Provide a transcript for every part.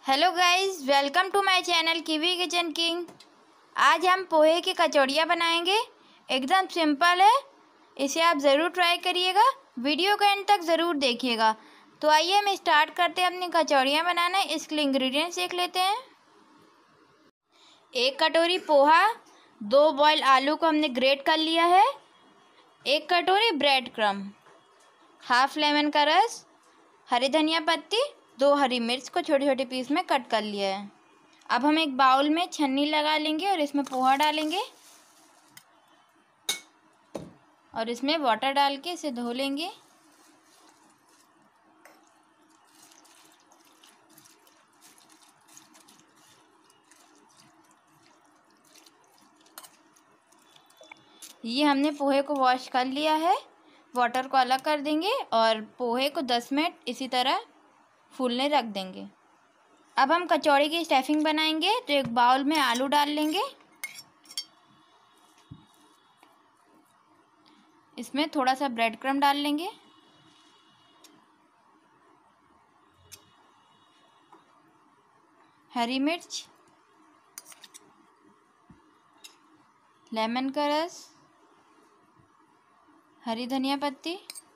Hello guys, welcome to my channel Kiwi Kitchen King. आज हम पोहे की कचौड़ियाँ बनाएंगे। एकदम सिंपल है, इसे आप ज़रूर ट्राई करिएगा। वीडियो का एंड तक ज़रूर देखिएगा। तो आइए हम स्टार्ट करते हैं अपनी कचौड़ियाँ बनाना। इसके लिए इंग्रेडिएंट्स देख लेते हैं। 1 कटोरी पोहा, 2 बॉयल आलू को हमने ग्रेट कर लिया है, 1 कटोरी ब्रेड क्रम्ब, हाफ लेमन का रस, हरी धनिया पत्ती, 2 हरी मिर्च को छोटे छोटे पीस में कट कर लिया है। अब हम एक बाउल में छन्नी लगा लेंगे और इसमें पोहा डालेंगे और इसमें वाटर डाल के इसे धो लेंगे। ये हमने पोहे को वॉश कर लिया है। वाटर को अलग कर देंगे और पोहे को 10 मिनट इसी तरह फूलने रख देंगे। अब हम कचौड़ी की स्टफिंग बनाएंगे। तो एक बाउल में आलू डाल लेंगे, इसमें थोड़ा सा ब्रेड क्रम्ब डाल लेंगे, हरी मिर्च, लेमन का रस, हरी धनिया पत्ती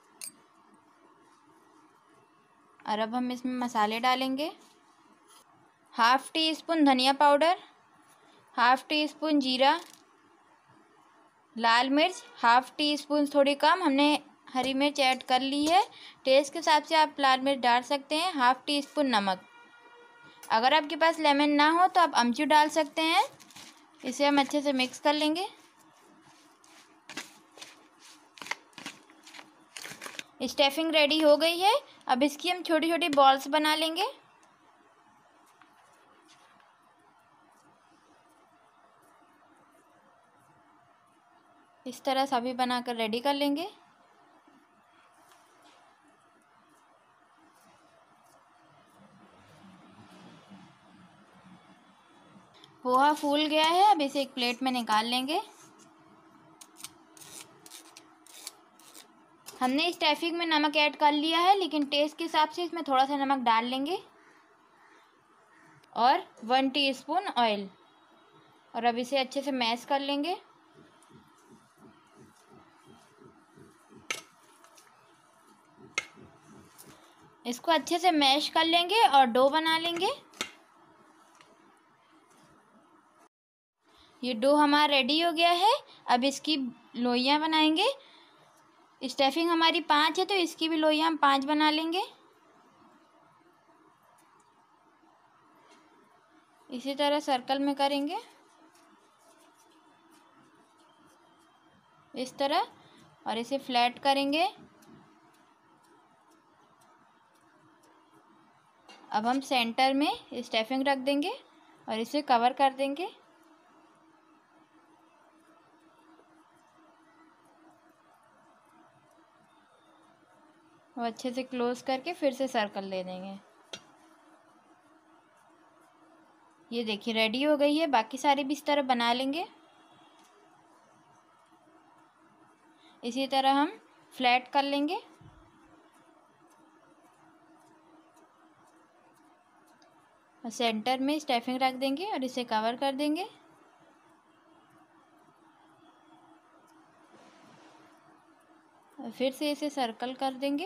और अब हम इसमें मसाले डालेंगे। हाफ टी स्पून धनिया पाउडर, हाफ टी स्पून जीरा, लाल मिर्च हाफ टी स्पून थोड़ी कम, हमने हरी मिर्च ऐड कर ली है। टेस्ट के हिसाब से आप लाल मिर्च डाल सकते हैं। हाफ टी स्पून नमक। अगर आपके पास लेमन ना हो तो आप अमचूर डाल सकते हैं। इसे हम अच्छे से मिक्स कर लेंगे। स्टफिंग रेडी हो गई है। अब इसकी हम छोटी छोटी बॉल्स बना लेंगे। इस तरह सभी बनाकर रेडी कर लेंगे। पोहा फूल गया है, अब इसे एक प्लेट में निकाल लेंगे। हमने स्टफिंग में नमक ऐड कर लिया है, लेकिन टेस्ट के हिसाब से इसमें थोड़ा सा नमक डाल लेंगे और 1 टीस्पून ऑयल। और अब इसे अच्छे से मैश कर लेंगे। इसको अच्छे से मैश कर लेंगे और डो बना लेंगे। ये डो हमारा रेडी हो गया है। अब इसकी लोइयाँ बनाएंगे। स्टफिंग हमारी 5 है तो इसकी भी लोइयाँ हम 5 बना लेंगे। इसी तरह सर्कल में करेंगे, इस तरह, और इसे फ्लैट करेंगे। अब हम सेंटर में स्टफिंग रख देंगे और इसे कवर कर देंगे। और अच्छे से क्लोज करके फिर से सर्कल ले देंगे। ये देखिए रेडी हो गई है। बाकी सारी भी इस तरह बना लेंगे। इसी तरह हम फ्लैट कर लेंगे और सेंटर में स्टफिंग रख देंगे और इसे कवर कर देंगे। और फिर से इसे सर्कल कर देंगे।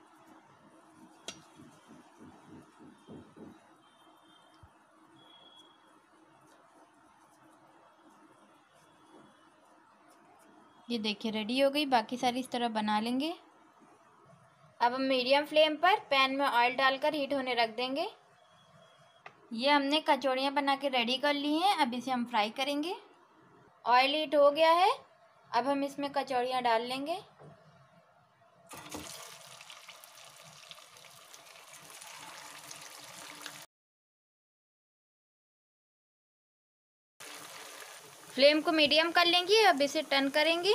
ये देखिए रेडी हो गई। बाकी सारी इस तरह बना लेंगे। अब हम मीडियम फ्लेम पर पैन में ऑयल डालकर हीट होने रख देंगे। ये हमने कचौड़ियाँ बना के रेडी कर ली हैं। अब इसे हम फ्राई करेंगे। ऑयल हीट हो गया है। अब हम इसमें कचौड़ियाँ डाल लेंगे। फ्लेम को मीडियम कर लेंगे। अब इसे टर्न करेंगे।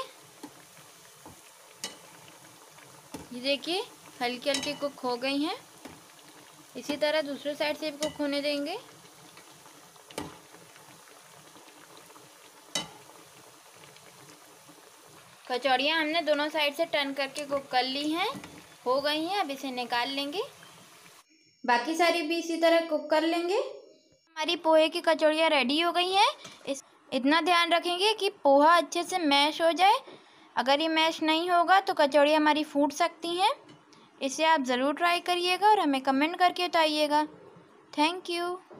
ये देखिए हल्की हल्की कुक हो गई हैं। इसी तरह दूसरे साइड से भी कुक होने देंगे। कचौड़ियाँ हमने दोनों साइड से टर्न करके कुक कर ली हैं, हो गई हैं। अब इसे निकाल लेंगे। बाकी सारी भी इसी तरह कुक कर लेंगे। हमारी पोहे की कचौड़ियाँ रेडी हो गई हैं। इतना ध्यान रखेंगे कि पोहा अच्छे से मैश हो जाए। अगर ये मैश नहीं होगा तो कचौड़ियाँ हमारी फूट सकती हैं। इसे आप ज़रूर ट्राई करिएगा और हमें कमेंट करके बताइएगा। Thank you.